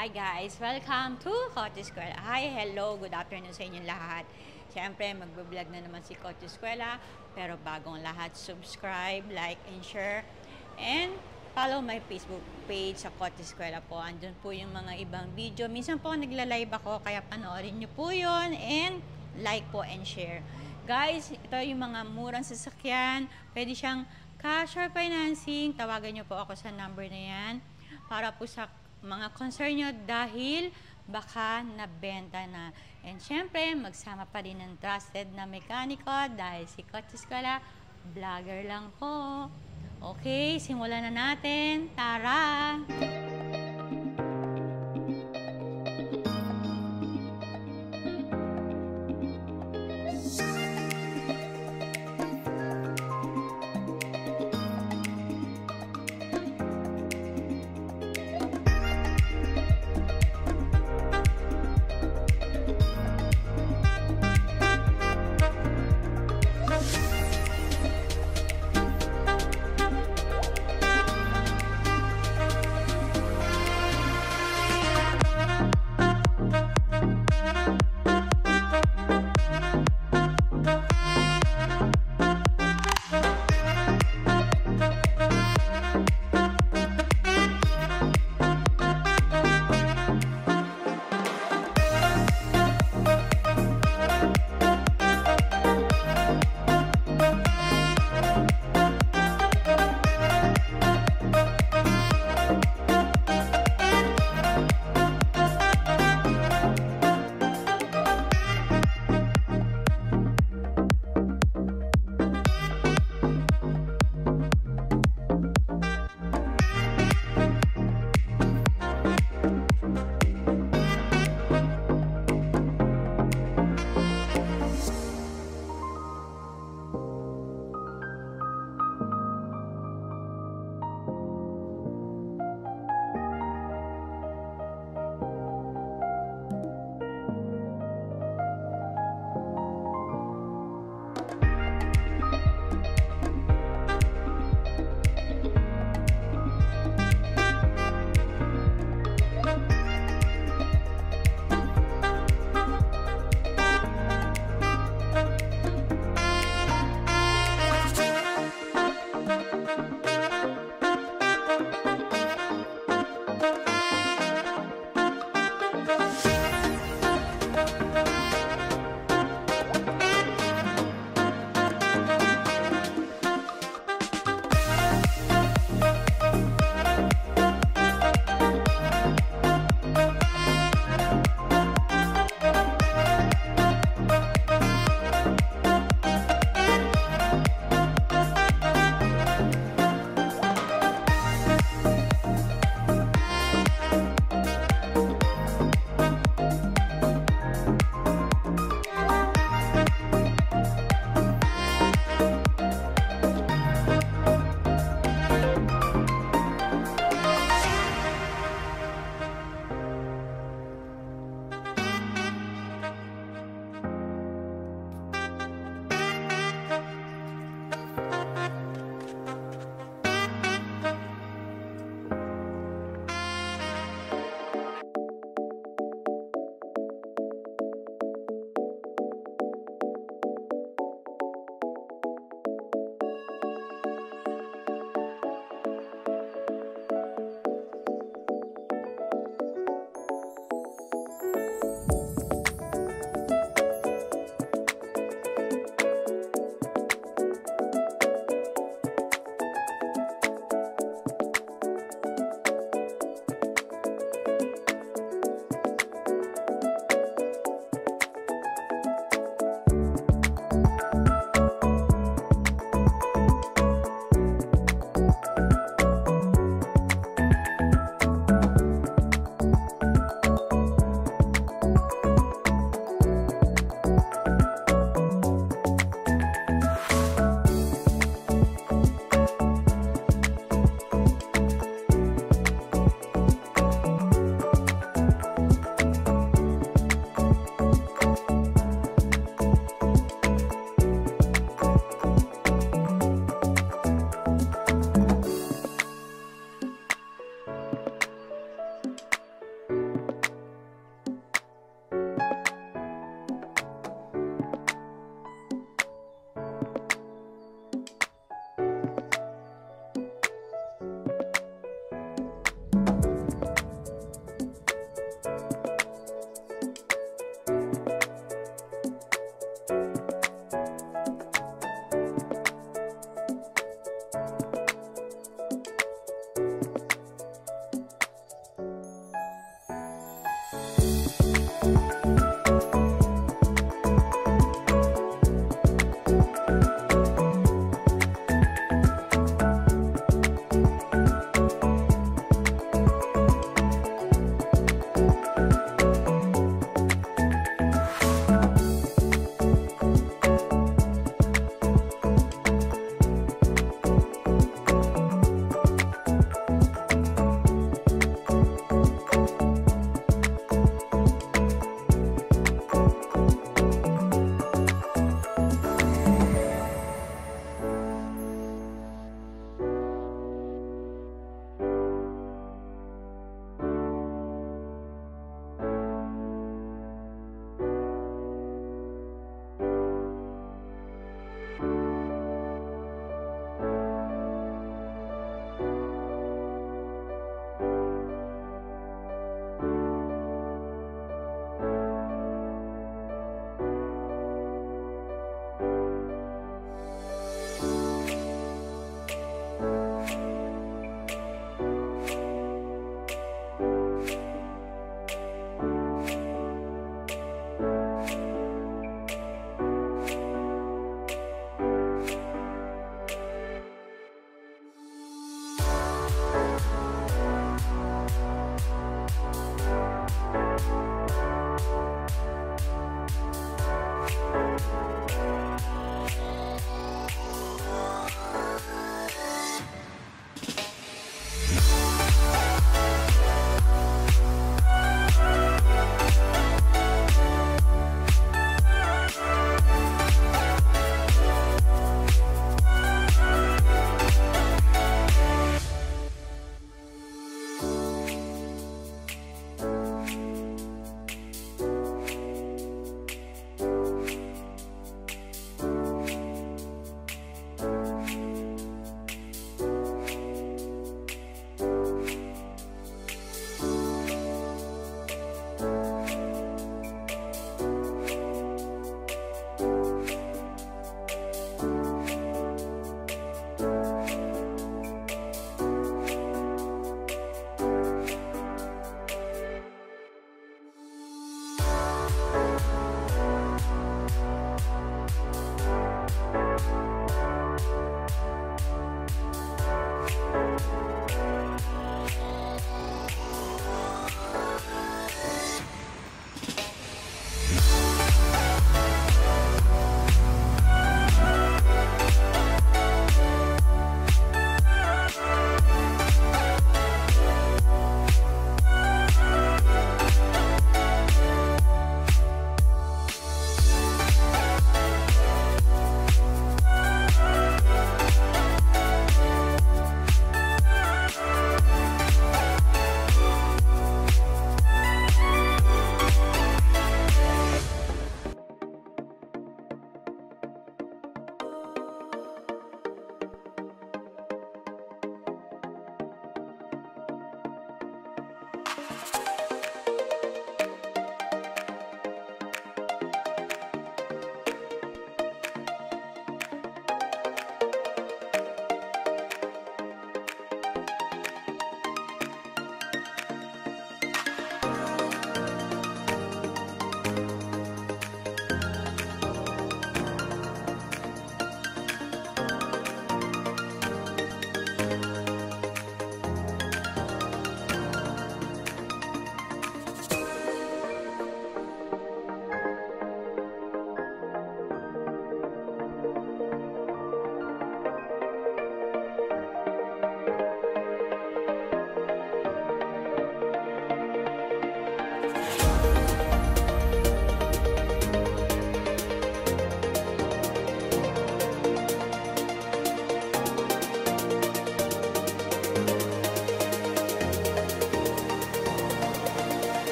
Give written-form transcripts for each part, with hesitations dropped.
Hi guys! Welcome to Kotse Eskwela. Hi, hello, good afternoon sa inyong lahat. Siyempre, magbablog na naman si Kotse Eskwela. Pero bagong lahat, subscribe, like, and share. And follow my Facebook page sa Kotse Eskwela po. Andun po yung mga ibang video. Minsan po nagla-live ako, kaya panoorin nyo po yun. And like po and share. Guys, ito yung mga murang sasakyan. Pwede siyang cash or financing. Tawagan nyo po ako sa number na yan. Para po sa mga concern nyo dahil baka nabenta na. And syempre, magsama pa rin ng trusted na mekaniko dahil si Kotse Eskwela, vlogger lang po. Okay, simulan na natin. Tara!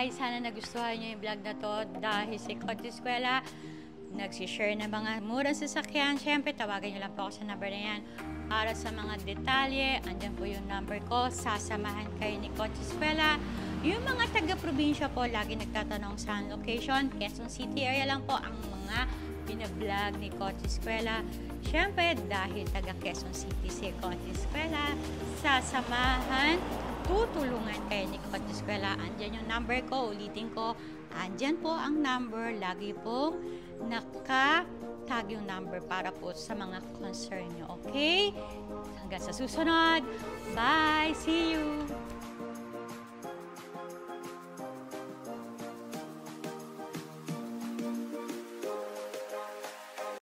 guys, sana nagustuhan nyo yung vlog na to dahil si Kotse Eskwela nagsishare ng mga murang sasakyan. Siyempre, tawagan nyo lang po ako sa number na yan. Para sa mga detalye, andyan po yung number ko. Sasamahan kayo ni Kotse Eskwela. Yung mga taga-probinsya po, lagi nagtatanong saan location. Quezon City area lang po ang mga binablog ni Kotse Eskwela. Siyempre, dahil taga Quezon City si Kotse Eskwela, sasamahan, tutulungan kayo ni Kotse Eskwela. Andyan yung number ko, ulitin ko. Andyan po ang number, lagi po naka-tag yung number para po sa mga concern nyo, okay? Hanggang sa susunod. Bye! See you!